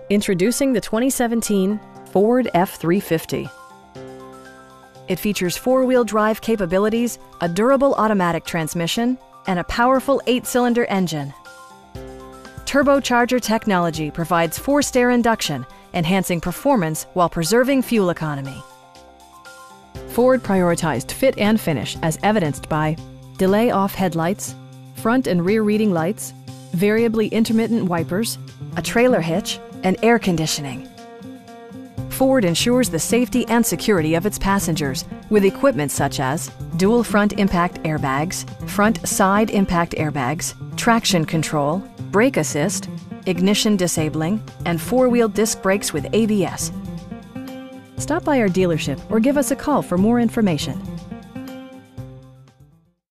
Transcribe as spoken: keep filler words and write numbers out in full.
Introducing the twenty seventeen Ford F three fifty. It features four-wheel drive capabilities, a durable automatic transmission, and a powerful eight-cylinder engine. Turbocharger technology provides forced air induction, enhancing performance while preserving fuel economy. Ford prioritized fit and finish as evidenced by delay-off headlights, front and rear reading lights, variably intermittent wipers, a trailer hitch, and air conditioning. Ford ensures the safety and security of its passengers with equipment such as dual front impact airbags, front side impact airbags, traction control, brake assist, ignition disabling, and four-wheel disc brakes with A B S. Stop by our dealership or give us a call for more information.